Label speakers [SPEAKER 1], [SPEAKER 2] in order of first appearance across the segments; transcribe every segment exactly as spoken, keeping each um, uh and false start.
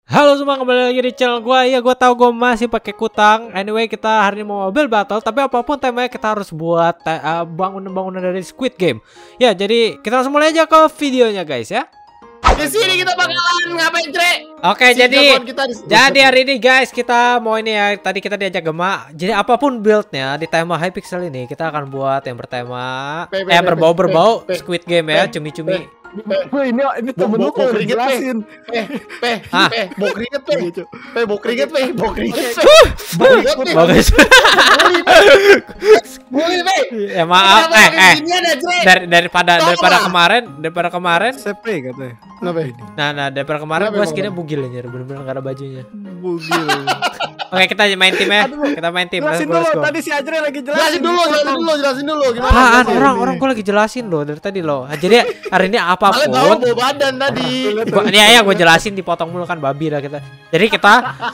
[SPEAKER 1] Halo semua, kembali lagi di channel gua. Ya, gua tahu gua masih pakai kutang. Anyway, kita hari ini mau mobil battle, tapi apapun temanya kita harus buat uh, bangunan-bangunan dari Squid Game. Ya, jadi kita langsung mulai aja ke videonya, guys ya.
[SPEAKER 2] Di sini kita bakalan ngapain, Dre?
[SPEAKER 1] Oke, si jadi jadi hari ini guys, kita mau ini ya. Tadi kita diajak Gema. Jadi apapun buildnya di tema Hypixel ini, kita akan buat yang pertama pe, pe, eh berbau-berbau Squid Game ya, cumi-cumi.
[SPEAKER 3] ini ini temen lu kalau jelasin.
[SPEAKER 2] Pe, pe, pe, mau keringet pe. Pe, mau keringet pe, mau keringet pe.
[SPEAKER 1] Bagus.
[SPEAKER 2] Boleh pe.
[SPEAKER 1] Ya maaf, eh eh. Dari daripada daripada kemarin, daripada kemarin
[SPEAKER 3] C P katanya.
[SPEAKER 2] Kenapa ini?
[SPEAKER 1] Nah, nah daripada kemarin gua skinnya bugil aja, bener-bener gak ada bajunya.
[SPEAKER 3] Bugil.
[SPEAKER 1] Oke, kita main tim ya. Kita main tim.
[SPEAKER 3] Jelasin dulu, tadi si Ajre lagi jelasin.
[SPEAKER 2] Jelasin dulu, jelasin dulu, jelasin dulu gimana.
[SPEAKER 1] Apaan? Orang orang gua lagi jelasin loh dari tadi loh. Jadi hari ini apapun.
[SPEAKER 2] Kalian bawa badan tadi.
[SPEAKER 1] Ini ya gua jelasin, dipotong mulu kan babi dah kita. Jadi kita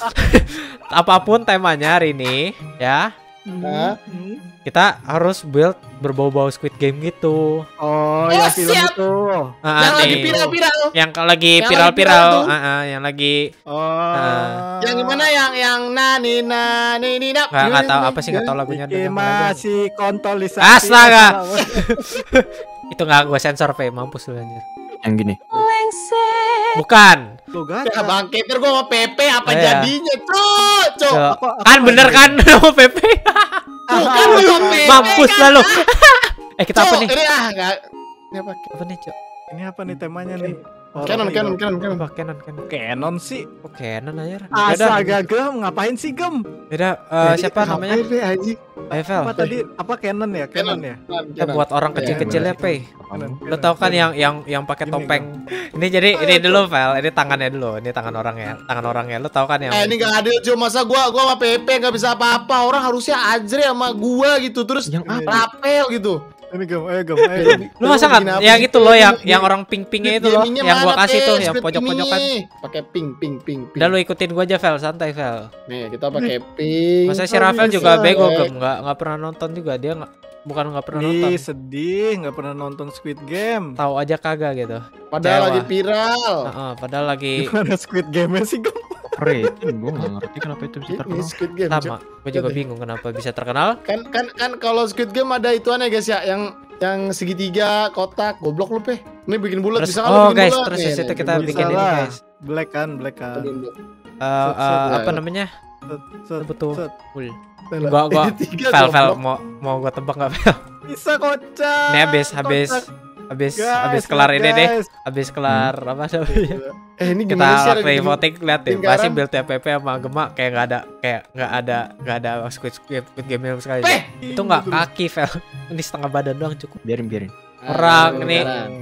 [SPEAKER 1] apapun temanya hari ini ya. Kita harus build berbau-bau Squid Game gitu.
[SPEAKER 3] Oh, yang film itu.
[SPEAKER 1] Ah,
[SPEAKER 2] yang
[SPEAKER 1] nih.
[SPEAKER 2] lagi viral-viral.
[SPEAKER 1] Yang lagi viral-viral. Ah, ah, yang lagi.
[SPEAKER 3] Oh.
[SPEAKER 1] Uh,
[SPEAKER 2] yang gimana yang yang nani nani nini nak.
[SPEAKER 1] Nggak nggak tahu apa sih, nggak tahu lagunya.
[SPEAKER 3] Masih kontolisasi.
[SPEAKER 1] Astaga. Itu nggak gue sensor, P. Mampus lu anjir.
[SPEAKER 4] Yang gini.
[SPEAKER 1] Bukan.
[SPEAKER 2] Ya bangke, ntar gue mau P P apa
[SPEAKER 1] oh,
[SPEAKER 2] jadinya, Cuk? Cuk.
[SPEAKER 1] Kan bener kan mau P P.
[SPEAKER 2] Bukan belum P P.
[SPEAKER 1] Mampus
[SPEAKER 2] kan?
[SPEAKER 1] lalu. Eh, kita apa nih?
[SPEAKER 2] Ini ah enggak. Ini apa?
[SPEAKER 1] Apa nih, Cok?
[SPEAKER 3] Ini apa nih temanya nih?
[SPEAKER 2] Canon, Canon, Canon, Canon.
[SPEAKER 1] Apa Canon, Canon?
[SPEAKER 3] Canon sih.
[SPEAKER 1] Oh, Canon aja.
[SPEAKER 3] Astaga, Gem, ngapain sih, Gem?
[SPEAKER 1] Beda, uh, siapa namanya? Eiffel.
[SPEAKER 3] Apa tadi? Apa Canon ya? Canon ya?
[SPEAKER 1] Ya, buat orang kecil-kecilnya, P. Lo tau kan yang yang yang pakai topeng. Ini jadi ini dulu, Vel. Ini tangannya dulu. Ini tangan orangnya. Tangan orangnya. Lo tau kan yang
[SPEAKER 2] Eh, ini gak adil, cuma masa gua gua sama P P gak bisa apa-apa. Orang harusnya Ajre sama gua gitu. Terus yang rapel gitu.
[SPEAKER 3] Ini Gem, ayo Gem, ayo.
[SPEAKER 1] Lu masa nggak yang itu loh, yang yang orang pink-pinknya itu loh, yang gua kasih tuh, yang pojok-pojokan.
[SPEAKER 2] Pakai pink, pink, pink, pink.
[SPEAKER 1] Udah lu ikutin gua aja, Vel, santai, Vel.
[SPEAKER 2] Nih, kita pakai pink.
[SPEAKER 1] Masa si Rafael juga bego, Gem, nggak nggak pernah nonton juga dia, nggak bukan nggak pernah nonton.
[SPEAKER 3] Ih, sedih, nggak pernah nonton Squid Game.
[SPEAKER 1] Tahu aja kagak gitu.
[SPEAKER 2] Padahal lagi viral.
[SPEAKER 1] Heeh, padahal lagi.
[SPEAKER 3] Gimana Squid Game sih, Gem?
[SPEAKER 4] Rating, gue nggak ngerti kenapa itu bisa terkenal.
[SPEAKER 2] Squid Game.
[SPEAKER 1] Sama, gue juga bingung kenapa bisa terkenal.
[SPEAKER 2] Kan kan kan kalau Squid Game ada ituannya guys ya, yang yang segitiga kotak, goblok lu Pe. Ini bikin bulat bisa kan?
[SPEAKER 1] Oh guys, terus di situ kita bikin ini guys.
[SPEAKER 3] Black kan, black kan.
[SPEAKER 1] Apa namanya? Betul. Full. Gua gua Vel Vel mau mau gua tebak nggak, Vel?
[SPEAKER 3] Bisa kocak.
[SPEAKER 1] Ini habis habis habis habis kelar ini deh. Habis kelar apa namanya?
[SPEAKER 2] Eh, ini
[SPEAKER 1] kita play voting, lihat deh. Pasti build P P sama Gema kayak nggak ada kayak nggak ada nggak ada Squid Game Squid Game sama sekali. Itu nggak kaki, Vel. Ini setengah badan doang cukup.
[SPEAKER 4] Biarin biarin.
[SPEAKER 1] Orang nih.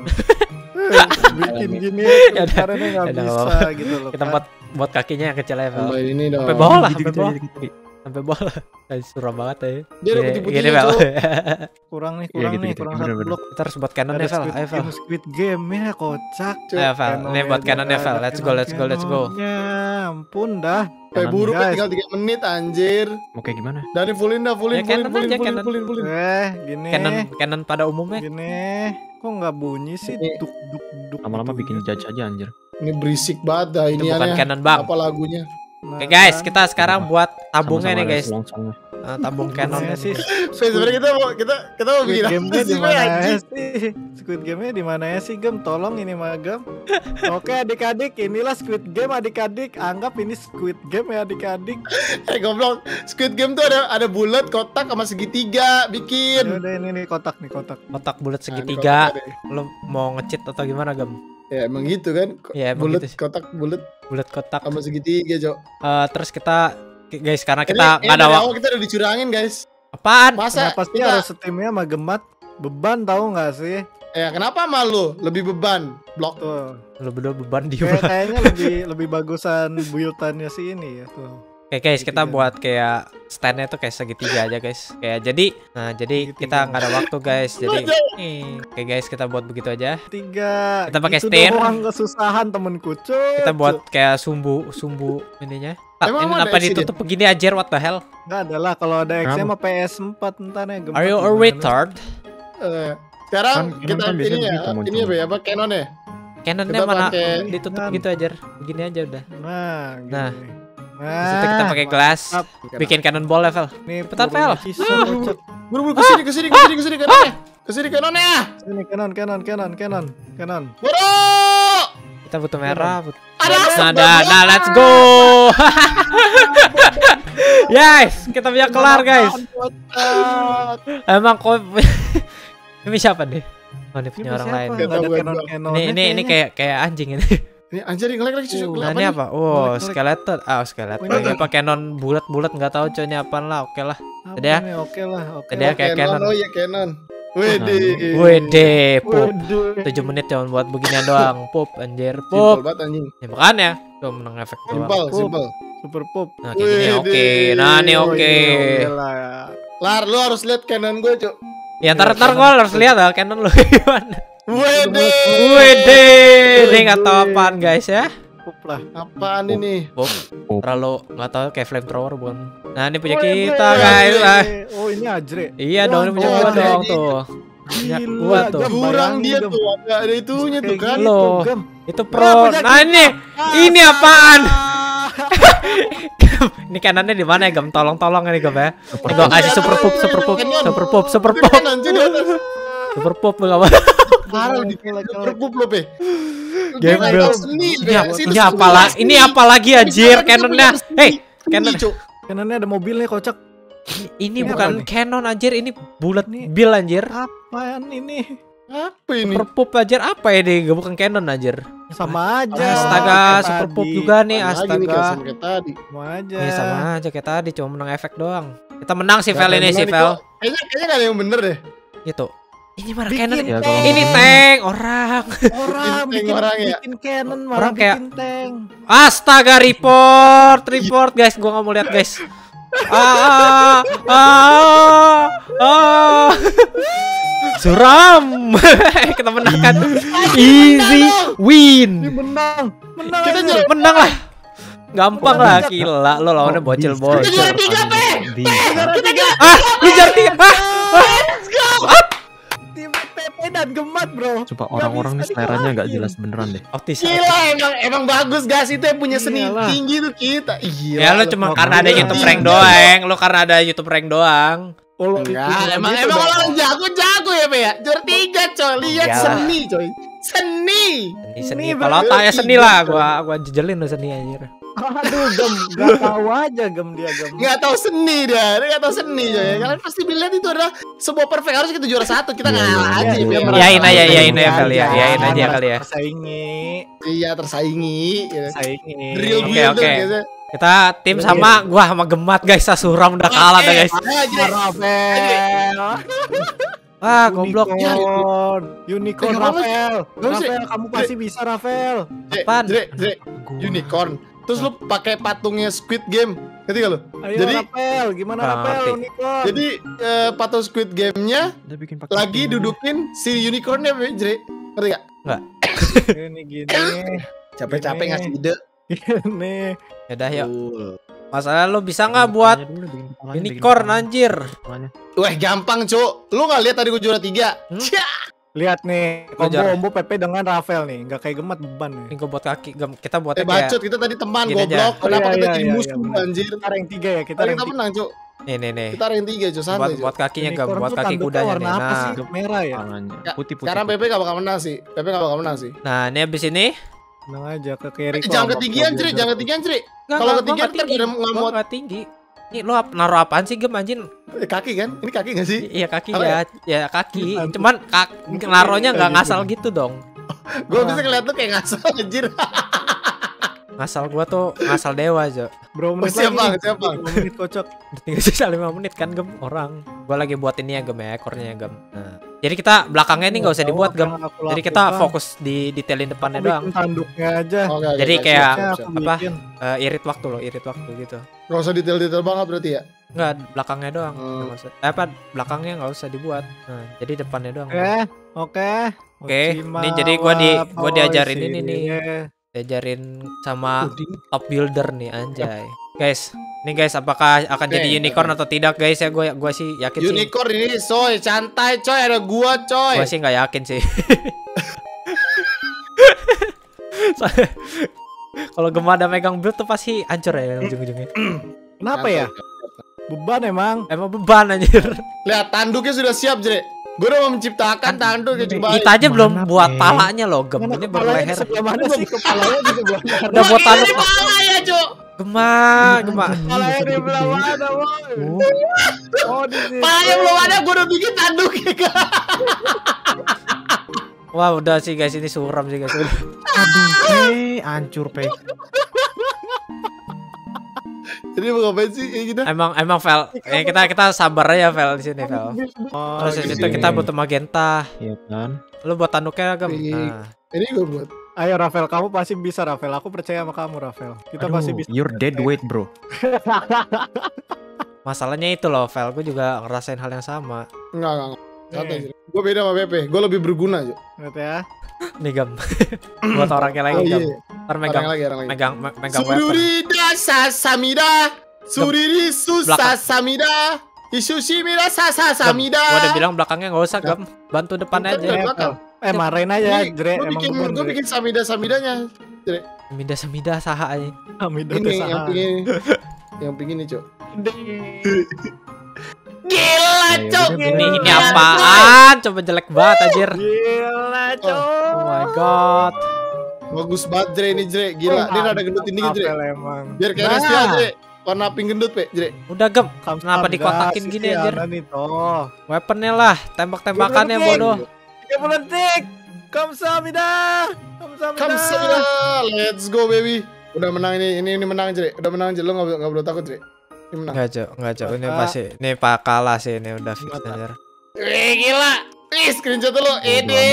[SPEAKER 3] Bikin gini caranya nggak bisa gitu loh.
[SPEAKER 1] Kita buat buat kakinya yang kecil ya, Vel.
[SPEAKER 2] Ini dong.
[SPEAKER 1] Sampai bawah lah, sampai bawah. Sampai bola, suram banget ya.
[SPEAKER 2] Dia udah putih-putih
[SPEAKER 1] Vel.
[SPEAKER 3] Kurang nih, kurang nih, kurang satu blok.
[SPEAKER 1] Kita harus buat cannon ya, Vel. Ayo, Vel.
[SPEAKER 3] Squid Game ya, kocak.
[SPEAKER 1] Ayo, Vel. Ini buat cannon ya, Vel. Let's go, let's go, let's go.
[SPEAKER 3] Ya, ampun dah.
[SPEAKER 2] Kayak buruk tinggal tiga menit anjir.
[SPEAKER 4] Mau kayak gimana?
[SPEAKER 2] Dari fullin dah, fullin, fullin, fullin, fullin, fullin, fullin.
[SPEAKER 3] Eh, gini.
[SPEAKER 1] Cannon, cannon pada umumnya.
[SPEAKER 3] Gini. Kok nggak bunyi sih? Duk, duk, duk.
[SPEAKER 4] Lama-lama bikin judge aja anjir.
[SPEAKER 2] Ini berisik banget dah ini.
[SPEAKER 1] Bukan cannon, Bang.
[SPEAKER 2] Apa lagunya?
[SPEAKER 1] Oke guys, kita sekarang buat tabungnya nih guys. Uh, tabung canonnya sih.
[SPEAKER 2] Sebenarnya kita mau kita kita mau bikin
[SPEAKER 3] game-nya di mana sih? Squid Game-nya di mana ya sih, Gem? Tolong ini mah, Gem. Oke, adik-adik, inilah Squid Game adik-adik. Anggap ini Squid Game ya adik-adik.
[SPEAKER 2] Eh goblok. Squid Game tuh ada ada bulat, kotak sama segitiga bikin.
[SPEAKER 3] Udah ini nih kotak nih kotak.
[SPEAKER 1] Kotak bulat segitiga. Lo mau nge-cheat atau gimana, Gem?
[SPEAKER 2] Ya emang gitu kan.
[SPEAKER 1] Ya,
[SPEAKER 2] bulat
[SPEAKER 1] gitu.
[SPEAKER 2] kotak bulat.
[SPEAKER 1] Bulat kotak
[SPEAKER 2] sama segitiga, Cok.
[SPEAKER 1] Uh, terus kita guys, karena kita nggak ada waktu,
[SPEAKER 2] kita udah dicurangin guys.
[SPEAKER 1] Apaan?
[SPEAKER 3] Masa pasti kita... harus setimnya sama Gemat beban tahu nggak sih?
[SPEAKER 2] Ya kenapa malu lebih beban blok
[SPEAKER 3] tuh.
[SPEAKER 1] Lu berdua beban di
[SPEAKER 3] Kayak, kayaknya lebih lebih bagusan buildannya sih ini ya tuh.
[SPEAKER 1] Oke guys, kita buat kayak standnya tuh kayak segitiga aja guys. Kayak jadi, nah jadi segitiga. Kita nggak ada waktu guys. Jadi, oke guys, kita buat begitu aja.
[SPEAKER 3] Tiga.
[SPEAKER 1] Kita pakai stir.
[SPEAKER 3] Orang kesusahan temenku cuy.
[SPEAKER 1] Kita buat kayak sumbu sumbu ininya. Tak, ini kenapa ditutup begini aja? What the hell?
[SPEAKER 3] Nggak ada lah, kalau ada X M P S empat ntar ya.
[SPEAKER 1] Are you a retard?
[SPEAKER 2] Uh, sekarang kan, kita kan ini ya, ini apa ya, apa Canon ya?
[SPEAKER 1] Cannonnya
[SPEAKER 2] Kita
[SPEAKER 1] mana
[SPEAKER 2] pakai-
[SPEAKER 1] ditutup
[SPEAKER 3] Kan.
[SPEAKER 1] gitu aja. Begini aja udah.
[SPEAKER 3] Nah,
[SPEAKER 1] Nah.
[SPEAKER 3] gini.
[SPEAKER 1] Terus itu kita pakai gelas,
[SPEAKER 3] mantap.
[SPEAKER 1] bikin cannonball level.
[SPEAKER 3] Nih,
[SPEAKER 1] Bentar,
[SPEAKER 3] pelurunya
[SPEAKER 1] Fel.
[SPEAKER 3] sisa, kocak.
[SPEAKER 2] Buru-buru kesini, kesini, kesini, kesini, kanonnya. Kesini kanonnya.
[SPEAKER 3] Sini kanon, kanon, kanon, kanon, kanon.
[SPEAKER 2] Buru.
[SPEAKER 1] Kita butuh merah. But
[SPEAKER 2] Ada asap.
[SPEAKER 1] nah, nah, nah, let's go. Guys, kita punya kelar guys. Emang kok ini siapa nih? Oh, ini punya orang lain.
[SPEAKER 3] Gak ada
[SPEAKER 2] Gua-
[SPEAKER 3] kanon,
[SPEAKER 2] gua-
[SPEAKER 3] kanon.
[SPEAKER 1] Ini ini ini kayak kayak anjing ini.
[SPEAKER 2] Ini anjir ngelek lagi cucu.
[SPEAKER 1] Nah,
[SPEAKER 2] Apa
[SPEAKER 1] ini
[SPEAKER 2] nih?
[SPEAKER 1] apa? Oh, skeleton. Ah, skeleton.
[SPEAKER 3] Ini
[SPEAKER 1] Ini pakai non bulat-bulat nggak tahu coy ini apaan lah. Oke lah. Tadi ya.
[SPEAKER 3] Oke lah, oke.
[SPEAKER 1] Tadi ya
[SPEAKER 3] lah.
[SPEAKER 1] kayak
[SPEAKER 2] Canon.
[SPEAKER 1] Canon.
[SPEAKER 2] Oh iya Canon. Wede.
[SPEAKER 1] Wede, pup.
[SPEAKER 3] Waduh.
[SPEAKER 1] tujuh menit cuma buat beginian doang. Pup, anjir,
[SPEAKER 2] Simpel
[SPEAKER 1] pup.
[SPEAKER 2] banget anjing.
[SPEAKER 1] Ya makanya tuh menang efek doang.
[SPEAKER 2] Simpel,
[SPEAKER 3] Pup.
[SPEAKER 2] simpel.
[SPEAKER 3] Super pop.
[SPEAKER 1] Nah, kayak gini
[SPEAKER 2] Wede.
[SPEAKER 1] oke. Nah, ini
[SPEAKER 3] Oh,
[SPEAKER 1] oke.
[SPEAKER 3] iya, oke lah.
[SPEAKER 2] Lar, lu harus lihat Canon gue, Cuk.
[SPEAKER 1] Ya ntar ntar gua harus lihat lah Canon lu gimana.
[SPEAKER 2] Wede.
[SPEAKER 1] Wede, ini nggak tahu apaan guys ya.
[SPEAKER 3] Pup lah.
[SPEAKER 2] Apaan ini?
[SPEAKER 1] Pup,
[SPEAKER 4] Pup.
[SPEAKER 1] terlalu nggak tahu kayak flamethrower bukan. Nah, ini punya
[SPEAKER 3] Wede.
[SPEAKER 1] kita guys. Ah.
[SPEAKER 3] Oh, ini Ajre.
[SPEAKER 1] Iya dong, ini punya
[SPEAKER 2] Oh,
[SPEAKER 1] gua
[SPEAKER 2] jadi-
[SPEAKER 1] dong tuh. Punya
[SPEAKER 3] Gila,
[SPEAKER 1] gua tuh.
[SPEAKER 3] Gam,
[SPEAKER 2] Kurang
[SPEAKER 3] bayangin,
[SPEAKER 2] dia
[SPEAKER 3] Gam.
[SPEAKER 2] tuh, ada ada itunya tuh
[SPEAKER 3] Kayak
[SPEAKER 2] kan.
[SPEAKER 3] gitu,
[SPEAKER 1] Loh.
[SPEAKER 3] Gam.
[SPEAKER 1] Itu
[SPEAKER 3] Wah,
[SPEAKER 1] pro.
[SPEAKER 3] punya
[SPEAKER 1] Nah,
[SPEAKER 3] kita.
[SPEAKER 1] ini ini apaan?
[SPEAKER 3] Ah.
[SPEAKER 1] Ini kanannya di mana ya, Gam? Tolong-tolong ini, Gam ya. Ini gua kasih super pup, super pup, super pup, super
[SPEAKER 2] Itu
[SPEAKER 1] pup.
[SPEAKER 2] Canon cuy di atas.
[SPEAKER 1] Super pup enggak apa.
[SPEAKER 2] Parah di
[SPEAKER 3] Gila, gila.
[SPEAKER 2] berpup lo, Pe. Dia nggak
[SPEAKER 1] Gembel.
[SPEAKER 2] tahu seni, Pe.
[SPEAKER 1] Ini, apa-
[SPEAKER 2] Situ
[SPEAKER 1] ini
[SPEAKER 2] seni,
[SPEAKER 1] apa lagi?
[SPEAKER 2] seni.
[SPEAKER 1] Ini apa lagi anjir
[SPEAKER 2] Kita
[SPEAKER 1] Canonnya?
[SPEAKER 2] punya seni.
[SPEAKER 1] Hey,
[SPEAKER 2] Seni,
[SPEAKER 1] Canon.
[SPEAKER 2] Cuk.
[SPEAKER 3] Kanannya ada mobilnya kocak.
[SPEAKER 1] Ini
[SPEAKER 3] Ini
[SPEAKER 1] bukan
[SPEAKER 3] apa nih?
[SPEAKER 1] Canon anjir, ini bulat
[SPEAKER 3] Ini-
[SPEAKER 1] bil anjir.
[SPEAKER 3] Apaan ini?
[SPEAKER 2] Apa ini?
[SPEAKER 1] Super pup anjir apa ya deh? Gak bukan Canon anjir.
[SPEAKER 3] Sama aja.
[SPEAKER 1] Astaga,
[SPEAKER 3] Kayak
[SPEAKER 1] super pup
[SPEAKER 3] tadi.
[SPEAKER 1] juga nih,
[SPEAKER 2] Apaan lagi nih, kayak
[SPEAKER 1] astaga.
[SPEAKER 2] sama kayak tadi.
[SPEAKER 3] Sama aja.
[SPEAKER 1] Ini sama aja kayak tadi, cuma menang efek doang. Kita menang sih
[SPEAKER 2] Nggak
[SPEAKER 1] Vel
[SPEAKER 2] ada
[SPEAKER 1] ini
[SPEAKER 2] yang
[SPEAKER 1] sih
[SPEAKER 2] bener nih,
[SPEAKER 1] Vel.
[SPEAKER 2] kok. Kayaknya kayaknya nggak ada yang bener deh.
[SPEAKER 1] Gitu. Ini malah
[SPEAKER 3] Bikin
[SPEAKER 1] Canon.
[SPEAKER 4] Ya,
[SPEAKER 3] tank.
[SPEAKER 1] Ini tank orang.
[SPEAKER 3] Orang
[SPEAKER 2] Bikin
[SPEAKER 3] bikin,
[SPEAKER 2] orang ya.
[SPEAKER 3] bikin cannon malah
[SPEAKER 1] Orang kayak-
[SPEAKER 3] bikin tank.
[SPEAKER 1] Astaga, report, report guys, gua nggak mau lihat guys. Ah, ah, ah. Suram. Kita menangkan. Easy win.
[SPEAKER 3] Ini menang. Menang.
[SPEAKER 2] Kita
[SPEAKER 3] aja.
[SPEAKER 2] juara
[SPEAKER 1] Menang lah. Gampang lah, gila lo lawannya bocil-bocil.
[SPEAKER 2] Kita juara tiga, Pe.
[SPEAKER 4] Di.
[SPEAKER 1] Ah, lu jadi ah, ah.
[SPEAKER 3] Tim P P dan Gemat, bro.
[SPEAKER 4] Coba
[SPEAKER 3] Nggak
[SPEAKER 4] orang-orang
[SPEAKER 3] bisa
[SPEAKER 4] nih seleranya nggak
[SPEAKER 3] dikalahin.
[SPEAKER 4] jelas beneran deh.
[SPEAKER 1] Autis.
[SPEAKER 2] Gila emang emang bagus gas itu yang punya seni
[SPEAKER 3] Iyalah.
[SPEAKER 2] tinggi tuh kita. Iya.
[SPEAKER 1] Ya lu cuma
[SPEAKER 3] mau
[SPEAKER 1] karena ada
[SPEAKER 3] kemana?
[SPEAKER 1] YouTube rank doang, lu karena ada YouTube rank doang.
[SPEAKER 3] Oh, lo
[SPEAKER 2] Enggak,
[SPEAKER 3] bikin
[SPEAKER 2] emang
[SPEAKER 3] gitu
[SPEAKER 2] emang
[SPEAKER 3] dong.
[SPEAKER 2] orang jago-jago ya, Pe ya. Juara tiga, coy. Lihat
[SPEAKER 1] Iyalah.
[SPEAKER 2] seni, coy. Seni.
[SPEAKER 1] Seni seni
[SPEAKER 3] Ini
[SPEAKER 1] kalau
[SPEAKER 2] berarti
[SPEAKER 1] tanya seni lah,
[SPEAKER 2] tiga,
[SPEAKER 1] gua gua jejelin lu seni anjir.
[SPEAKER 3] Aduh, Gem. Gak tahu aja Gem dia, Gem.
[SPEAKER 2] Nggak tahu seni dia. Dia nggak tahu seni, coy. Kalian pasti bilang itu adalah sebuah perfect. Harus kita juara satu. Kita
[SPEAKER 4] Iya,
[SPEAKER 2] ngalah
[SPEAKER 4] iya,
[SPEAKER 2] aja.
[SPEAKER 4] iya,
[SPEAKER 2] biar
[SPEAKER 4] iya.
[SPEAKER 2] merasa
[SPEAKER 1] Yain aja,
[SPEAKER 2] lebih
[SPEAKER 1] yain aja kali ya,
[SPEAKER 2] aja.
[SPEAKER 1] yain aja kali ya.
[SPEAKER 3] Tersaingi.
[SPEAKER 2] Iya, tersaingi. ya.
[SPEAKER 3] Tersaingi.
[SPEAKER 2] Real
[SPEAKER 1] Oke,
[SPEAKER 2] builder
[SPEAKER 1] oke.
[SPEAKER 2] biasanya.
[SPEAKER 1] Kita tim sama gua sama Gemat guys, Suram udah kalah dah guys.
[SPEAKER 2] Aja.
[SPEAKER 3] Rafael.
[SPEAKER 1] Ah, goblok.
[SPEAKER 3] Unicorn. Unicorn
[SPEAKER 2] Eh, nggak apa-apa.
[SPEAKER 3] Rafael.
[SPEAKER 2] Nggak usah.
[SPEAKER 3] Rafael, kamu pasti bisa Rafael.
[SPEAKER 2] Jre,
[SPEAKER 1] Apaan?
[SPEAKER 2] Jre, Jre, unicorn. Terus lu pakai patungnya Squid Game. Ngerti gak lu?
[SPEAKER 3] Ayo
[SPEAKER 2] Jadi-
[SPEAKER 3] Rafael, gimana
[SPEAKER 1] Nggak
[SPEAKER 3] Rafael
[SPEAKER 1] ngerti.
[SPEAKER 3] Unicorn?
[SPEAKER 2] Jadi eh, patung Squid Game-nya
[SPEAKER 4] Dia bikin pakai
[SPEAKER 2] lagi
[SPEAKER 4] ini.
[SPEAKER 2] dudukin si unicornnya, Pe, Jre. Ngerti gak?
[SPEAKER 3] ini gini.
[SPEAKER 2] Capek-capek
[SPEAKER 3] Ini.
[SPEAKER 2] ngasih ide.
[SPEAKER 3] Gini.
[SPEAKER 1] Yaudah yuk.
[SPEAKER 2] Cool.
[SPEAKER 1] Masalah lu bisa nggak buat
[SPEAKER 4] Kepalanya dulu, bikin kepalanya, bikin
[SPEAKER 1] unicorn
[SPEAKER 4] kepalanya,
[SPEAKER 1] anjir?
[SPEAKER 4] kepalanya.
[SPEAKER 2] Wah, gampang, Cuk. Lu gak lihat tadi gue juara tiga?
[SPEAKER 1] Hmm?
[SPEAKER 2] Cia.
[SPEAKER 3] Lihat nih,
[SPEAKER 1] Kejar.
[SPEAKER 3] combo-combo P P dengan Rafael nih, nggak kayak Gemat beban
[SPEAKER 1] Ini
[SPEAKER 3] nih.
[SPEAKER 1] gua buat kaki. Gem- Kita
[SPEAKER 2] Eh,
[SPEAKER 1] buatnya
[SPEAKER 2] bacot.
[SPEAKER 1] kayak
[SPEAKER 2] Kita tadi teman,
[SPEAKER 1] Gini aja.
[SPEAKER 2] goblok.
[SPEAKER 3] Oh,
[SPEAKER 2] Kenapa
[SPEAKER 3] iya,
[SPEAKER 2] kita
[SPEAKER 3] iya,
[SPEAKER 2] jadi
[SPEAKER 3] iya,
[SPEAKER 2] musuh,
[SPEAKER 3] benar.
[SPEAKER 2] anjir?
[SPEAKER 3] Kita rank tiga ya, kita
[SPEAKER 2] Tadi
[SPEAKER 3] rank
[SPEAKER 2] kita
[SPEAKER 3] tiga.
[SPEAKER 2] menang, Cuk.
[SPEAKER 1] nih nih nih.
[SPEAKER 2] Kita rank tiga, Cuk.
[SPEAKER 1] Buat
[SPEAKER 2] Santai, Cuk.
[SPEAKER 1] buat kakinya Gem,
[SPEAKER 3] Unicorn
[SPEAKER 1] buat
[SPEAKER 3] tuh
[SPEAKER 1] kaki
[SPEAKER 3] tanduknya
[SPEAKER 1] kudanya
[SPEAKER 3] warna
[SPEAKER 1] nih.
[SPEAKER 3] apa
[SPEAKER 1] Nah.
[SPEAKER 3] sih? Merah ya?
[SPEAKER 4] Kepalanya.
[SPEAKER 2] Ya,
[SPEAKER 4] Putih putih.
[SPEAKER 2] Sekarang P
[SPEAKER 4] putih.
[SPEAKER 2] P gak bakal menang sih. P P gak bakal menang sih.
[SPEAKER 1] Nah, ini abis ini
[SPEAKER 3] Tenang aja ke carry.
[SPEAKER 2] Eh,
[SPEAKER 3] kok
[SPEAKER 2] jangan
[SPEAKER 3] sama
[SPEAKER 2] ketinggian,
[SPEAKER 3] Pro
[SPEAKER 2] Cri.
[SPEAKER 3] Builder.
[SPEAKER 2] Jangan ketinggian, Cri.
[SPEAKER 1] Nggak,
[SPEAKER 2] Kalau
[SPEAKER 1] nggak,
[SPEAKER 2] ketinggian
[SPEAKER 1] gua nggak
[SPEAKER 2] ntar
[SPEAKER 1] tinggi.
[SPEAKER 2] pada nggak
[SPEAKER 1] Gua
[SPEAKER 2] muat.
[SPEAKER 1] nggak tinggi. Ini lu ap- naruh apaan sih Gem anjing?
[SPEAKER 2] Eh, kaki kan? Ini kaki gak sih?
[SPEAKER 1] Iya kaki
[SPEAKER 2] Apa
[SPEAKER 1] ya, ya kaki.
[SPEAKER 3] Bukan.
[SPEAKER 1] Cuman kak naronya nggak ngasal gitu dong.
[SPEAKER 2] Gue bisa ngeliat lu kayak ngasal, anjir.
[SPEAKER 1] Ngasal gua tuh ngasal dewa aja.
[SPEAKER 3] Bro, menit
[SPEAKER 2] siap,
[SPEAKER 3] lagi.
[SPEAKER 2] Bang, siap, Bang.
[SPEAKER 3] dua menit kocok.
[SPEAKER 1] Udah tinggal sisa lima menit kan Gem orang. Gua lagi buat ini ya Gem ya, ekornya ya Gem. Nah, jadi kita belakangnya ini nggak usah dibuat Gem.
[SPEAKER 3] Apa yang aku
[SPEAKER 1] Jadi kita
[SPEAKER 3] lakukan?
[SPEAKER 1] fokus di detailin depannya
[SPEAKER 3] Aku
[SPEAKER 1] doang.
[SPEAKER 3] bikin tanduknya aja.
[SPEAKER 2] Oke, oke,
[SPEAKER 1] Jadi
[SPEAKER 2] siap,
[SPEAKER 1] kayak-
[SPEAKER 2] siap,
[SPEAKER 3] Ya,
[SPEAKER 2] siap.
[SPEAKER 3] aku
[SPEAKER 1] apa?
[SPEAKER 3] bikin.
[SPEAKER 1] Eh, irit waktu loh, irit waktu gitu.
[SPEAKER 2] Gak usah detail-detail banget berarti ya?
[SPEAKER 1] Enggak, belakangnya doang.
[SPEAKER 2] Hmm.
[SPEAKER 1] Nggak usah. Eh, apa? Belakangnya nggak usah dibuat. Nah, jadi depannya doang.
[SPEAKER 3] Oke, oke.
[SPEAKER 1] Oke, ini jadi gua di- gua diajarin ini nih. Diajarin sama top builder nih anjay. Guys, nih guys apakah akan
[SPEAKER 2] Oke,
[SPEAKER 1] jadi unicorn
[SPEAKER 2] oke.
[SPEAKER 1] atau tidak guys ya? Gue gua sih yakin sih.
[SPEAKER 2] Unicorn ini, soy, santai, coy. Ada gua, coy.
[SPEAKER 1] Gue sih nggak yakin sih. Kalau Gema ada megang build tuh pasti hancur ya ujung-ujungnya.
[SPEAKER 3] Kenapa ya? Beban emang.
[SPEAKER 1] Emang beban anjir.
[SPEAKER 2] Lihat tanduknya sudah siap, Jre. Gue udah mau menciptakan tanduk ya coba.
[SPEAKER 1] Kita aja belum
[SPEAKER 4] Mana,
[SPEAKER 1] buat
[SPEAKER 4] Pe?
[SPEAKER 1] palanya loh, Gem.
[SPEAKER 3] Mana
[SPEAKER 1] Ini
[SPEAKER 3] kepalanya di
[SPEAKER 1] berleher.
[SPEAKER 3] sebelah mana sih? Kepalanya di sebelah mana?
[SPEAKER 1] Udah buat tanduk.
[SPEAKER 2] Ini pala ya, Cuk.
[SPEAKER 1] Gema, Gema.
[SPEAKER 3] Kepalanya di sebelah mana, boy? Oh, di sini.
[SPEAKER 2] Palanya belum ada, gue udah bikin tanduknya.
[SPEAKER 1] Wah, udah sih guys, ini suram sih guys. Udah.
[SPEAKER 4] Aduh, Pe, hancur, Pe.
[SPEAKER 2] Jadi mau ngapain sih kayak gitu?
[SPEAKER 1] Emang emang Vel, eh, kita kita sabar aja Vel di sini Vel.
[SPEAKER 3] Oh,
[SPEAKER 1] Terus di
[SPEAKER 2] gitu.
[SPEAKER 1] situ kita butuh magenta.
[SPEAKER 4] Iya kan?
[SPEAKER 1] Lu buat tanduknya Gem.
[SPEAKER 2] Iya.
[SPEAKER 1] Nah.
[SPEAKER 2] Ini gue buat.
[SPEAKER 3] Ayo Rafael, kamu pasti bisa Rafael. Aku percaya sama kamu Rafael. Kita
[SPEAKER 4] Aduh,
[SPEAKER 3] pasti bisa.
[SPEAKER 4] you're dead weight, bro.
[SPEAKER 1] Masalahnya itu loh Vel, gue juga ngerasain hal yang sama.
[SPEAKER 2] Enggak, enggak. Santai, Jre. Gue beda sama Pepe. Gue lebih berguna, Cuk.
[SPEAKER 3] Lihat ya.
[SPEAKER 1] Nih Gem. Buat orangnya lagi
[SPEAKER 2] Oh,
[SPEAKER 1] Gem.
[SPEAKER 2] iya.
[SPEAKER 1] Ntar megang
[SPEAKER 2] Orang lagi, orang lagi.
[SPEAKER 1] megang me- megang weapon.
[SPEAKER 2] Sururida sasamida. Suriri susa
[SPEAKER 1] Belakang.
[SPEAKER 2] samida. Isushimira sasa
[SPEAKER 1] Gem,
[SPEAKER 2] samida.
[SPEAKER 1] gua udah bilang belakangnya nggak usah Gem. Bantu depan
[SPEAKER 2] Bukan,
[SPEAKER 1] aja.
[SPEAKER 2] Gem. belakang.
[SPEAKER 3] Eh, marahin aja,
[SPEAKER 2] Ini,
[SPEAKER 3] Jre.
[SPEAKER 2] gue
[SPEAKER 3] Emang
[SPEAKER 2] bikin,
[SPEAKER 3] beban,
[SPEAKER 2] gue
[SPEAKER 3] Jre.
[SPEAKER 2] bikin samida-samidanya. Jre.
[SPEAKER 1] Semida semida saha aja.
[SPEAKER 3] Amido
[SPEAKER 2] Ini
[SPEAKER 3] teh
[SPEAKER 2] yang
[SPEAKER 3] saha.
[SPEAKER 2] pingin. Yang pingin nih, Cuk. Gila,
[SPEAKER 4] Ya,
[SPEAKER 2] Cuk.
[SPEAKER 4] udah,
[SPEAKER 1] Ini ini
[SPEAKER 2] Gila,
[SPEAKER 1] apaan? Coba jelek banget anjir.
[SPEAKER 3] Gila, cok.
[SPEAKER 1] Oh my god.
[SPEAKER 2] Bagus banget, Jre ini, Jre. Gila, dia rada gendutin dikit, Jre.
[SPEAKER 3] Rafael emang.
[SPEAKER 2] Biar kayak
[SPEAKER 3] Nah.
[SPEAKER 2] Restia, Jre. Warna pink gendut, Pe, Jre.
[SPEAKER 1] Udah Gem.
[SPEAKER 3] Kamsahamnida,
[SPEAKER 1] Kenapa dikotakin gini,
[SPEAKER 3] sisi
[SPEAKER 1] anjir?
[SPEAKER 3] ada nih, toh.
[SPEAKER 1] Weaponnya lah, tembak-tembakannya
[SPEAKER 3] Gimana,
[SPEAKER 1] bodoh.
[SPEAKER 3] tiga puluh detik. Kamsahamnida. Kamsahamnida.
[SPEAKER 2] Kamsahamnida. Let's go, baby. Udah menang ini, ini ini menang, Jre. Udah menang, Jre. Lo enggak enggak perlu takut, Jre. Ini menang.
[SPEAKER 1] Enggak, Cok. Enggak, Cok. Ini
[SPEAKER 3] Mata.
[SPEAKER 1] pasti ini Pak kalah sih ini udah fix
[SPEAKER 3] Mata.
[SPEAKER 1] anjir.
[SPEAKER 2] Eh, gila. Ih, screenshot dulu. Ini.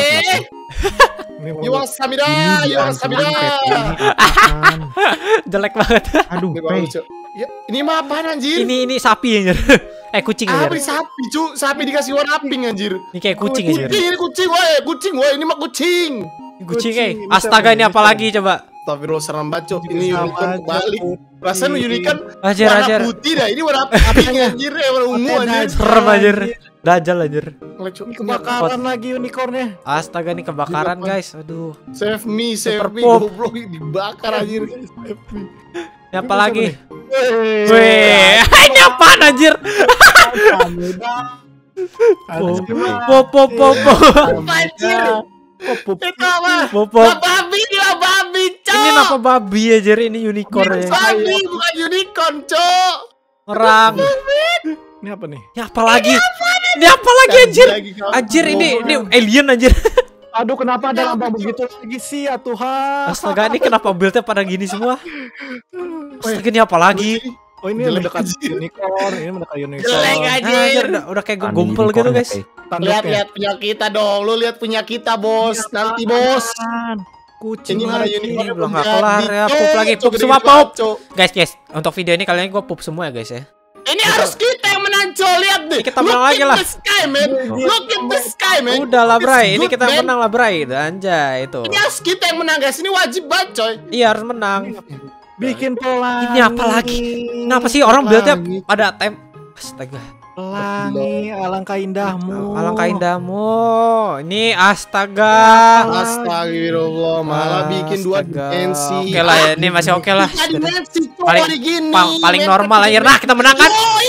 [SPEAKER 3] Ini mau-
[SPEAKER 2] Iwang Samida,
[SPEAKER 4] Ini
[SPEAKER 2] Iwang
[SPEAKER 4] dihancurin,
[SPEAKER 2] Samida.
[SPEAKER 4] Pe. Ini apaan?
[SPEAKER 1] Jelek banget.
[SPEAKER 4] Aduh,
[SPEAKER 2] Ini
[SPEAKER 4] Pe.
[SPEAKER 2] bagus, Cuk. Ya, ini mah apaan, anjir?
[SPEAKER 1] Ini ini sapi anjir. Eh kucing
[SPEAKER 2] Apa
[SPEAKER 1] anjir.
[SPEAKER 2] ini sapi, Cuk? Sapi dikasih warna pink, anjir.
[SPEAKER 1] Ini kayak kucing anjir.
[SPEAKER 2] Kucing, ini kucing, woi. Kucing, woi. Ini mah kucing.
[SPEAKER 1] Kucing
[SPEAKER 3] Kucing,
[SPEAKER 1] eh.
[SPEAKER 3] ini
[SPEAKER 1] Astaga
[SPEAKER 3] siapa
[SPEAKER 1] ini
[SPEAKER 3] ini?
[SPEAKER 1] apa lagi coba?
[SPEAKER 2] Astagfirullah, serem banget, Cuk. Ini
[SPEAKER 3] Sama
[SPEAKER 2] unicorn
[SPEAKER 3] aja,
[SPEAKER 2] kebalik.
[SPEAKER 3] putih.
[SPEAKER 2] Rasanya unicorn
[SPEAKER 1] Ajar
[SPEAKER 2] warna
[SPEAKER 1] ajar.
[SPEAKER 2] putih dah. Ini warna pink, anjir. Eh, warna ungu,
[SPEAKER 3] Pakai
[SPEAKER 2] anjir.
[SPEAKER 3] dajal,
[SPEAKER 1] Serem anjir. Dajal anjir.
[SPEAKER 2] Ngelek, Cuk.
[SPEAKER 3] Ini kebakaran lagi unicornnya.
[SPEAKER 1] Astaga nih kebakaran
[SPEAKER 2] Gila,
[SPEAKER 1] guys. Aduh.
[SPEAKER 2] Save me, save
[SPEAKER 1] Super
[SPEAKER 2] me.
[SPEAKER 1] pop.
[SPEAKER 2] Goblok, dibakar, anjir.
[SPEAKER 1] Ini apa lagi?
[SPEAKER 3] Weh.
[SPEAKER 1] Weh, ini apaan anjir?
[SPEAKER 3] Kamsahamnida.
[SPEAKER 1] Oh.
[SPEAKER 3] Aduh,
[SPEAKER 1] Popo popo.
[SPEAKER 2] Anjir.
[SPEAKER 3] Oh, pup.
[SPEAKER 2] Itu apa?
[SPEAKER 1] Popo.
[SPEAKER 2] Lah, babi, lah babi, Cuk.
[SPEAKER 1] Ini apa babi anjir ini unicorn ya.
[SPEAKER 2] Babi, bukan unicorn, Cuk.
[SPEAKER 1] Orang.
[SPEAKER 3] Ini apa nih?
[SPEAKER 1] Ini apa lagi? Ini apa lagi anjir?
[SPEAKER 2] Lagi kamu.
[SPEAKER 1] Anjir ini ini alien anjir.
[SPEAKER 3] Aduh, kenapa ada lambang begitu lagi sih ya Tuhan?
[SPEAKER 1] Astaga ini kenapa build-nya pada gini semua? Astaga ini apa lagi?
[SPEAKER 3] Oh, ini
[SPEAKER 2] Jelek
[SPEAKER 3] mendekat
[SPEAKER 2] anjir.
[SPEAKER 3] unicorn, ini mendekat unicorn.
[SPEAKER 2] Jelek
[SPEAKER 1] Ah,
[SPEAKER 2] anjir.
[SPEAKER 1] anjir udah, udah kayak
[SPEAKER 4] Tanding
[SPEAKER 1] gumpel gitu
[SPEAKER 4] unicorn,
[SPEAKER 1] guys.
[SPEAKER 4] Pe.
[SPEAKER 3] Tanduknya.
[SPEAKER 2] Lihat lihat punya kita dong. Lu lihat punya kita, Bos. Nanti, Bos.
[SPEAKER 3] Kucing
[SPEAKER 2] Ini mana
[SPEAKER 3] lagi.
[SPEAKER 2] unicorn
[SPEAKER 1] belum nggak kelar ya, pup lagi, pup semua, pup. Guys, guys, untuk video ini kalian gue pup semua ya guys ya.
[SPEAKER 2] Ini harus kita yang menang, Cok. Lihat deh.
[SPEAKER 1] Kita menang lagi lah.
[SPEAKER 2] Look at the sky, man. Look at the sky, man.
[SPEAKER 1] Udah lah,
[SPEAKER 2] It's
[SPEAKER 1] Bray. Ini
[SPEAKER 2] good,
[SPEAKER 1] kita
[SPEAKER 2] man.
[SPEAKER 1] menang lah, Bray. Anjay itu.
[SPEAKER 2] Ini harus kita yang menang, guys. Ini wajib banget, coy.
[SPEAKER 1] Iya harus menang.
[SPEAKER 3] Bikin pelangi.
[SPEAKER 1] Ini apa lagi? Kenapa sih orang build-nya pada tem? Astaga.
[SPEAKER 3] Pelangi, alangkah indahmu.
[SPEAKER 1] Alangkah indahmu. Ini astaga.
[SPEAKER 2] Astagfirullah, malah bikin dua
[SPEAKER 1] Astaga.
[SPEAKER 2] dimensi.
[SPEAKER 1] Oke lah ya, ini masih oke lah.
[SPEAKER 2] Tiga dimensi, Cok.
[SPEAKER 1] Paling-
[SPEAKER 2] hari gini.
[SPEAKER 1] Pa- paling normal aja. Nah, kita menang kan?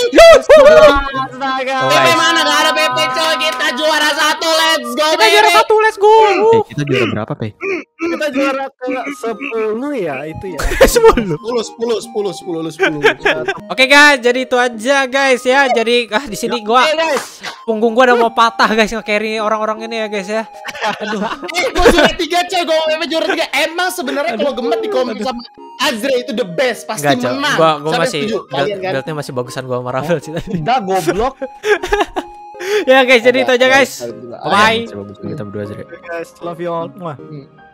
[SPEAKER 3] Astaga.
[SPEAKER 1] Oh,
[SPEAKER 2] P P
[SPEAKER 1] guys.
[SPEAKER 2] mana gak ada P P, coy. Kita juara satu. Let's go,
[SPEAKER 1] Kita juara
[SPEAKER 2] baby.
[SPEAKER 1] satu, let's go.
[SPEAKER 4] Eh, kita juara berapa, Pe?
[SPEAKER 3] Kita juara ke sepuluh ya, itu ya.
[SPEAKER 1] Sepuluh.
[SPEAKER 2] Sepuluh, sepuluh, sepuluh, sepuluh, lu sepuluh.
[SPEAKER 1] Oke guys, jadi itu aja guys ya. Jadi ah di sini gua
[SPEAKER 3] Oke, guys.
[SPEAKER 1] punggung gua udah mau patah guys nge-carry orang-orang ini ya guys ya. Aduh.
[SPEAKER 2] Eh, gue juara tiga, coy. Gue P P juara tiga. Emang sebenarnya kalau gemet di komen sama Azra itu the best, pasti
[SPEAKER 1] Enggak, Cok.
[SPEAKER 2] menang.
[SPEAKER 1] Gua gua
[SPEAKER 2] Siapa
[SPEAKER 1] masih
[SPEAKER 2] setuju?
[SPEAKER 1] build,
[SPEAKER 2] Kalian kan?
[SPEAKER 1] buildnya masih bagusan gua sama Rafael sih tadi.
[SPEAKER 3] Udah goblok.
[SPEAKER 1] Ya guys, jadi itu aja guys. Bye.
[SPEAKER 4] Coba kita berdua aja deh.
[SPEAKER 3] Guys, love you all. Mwah.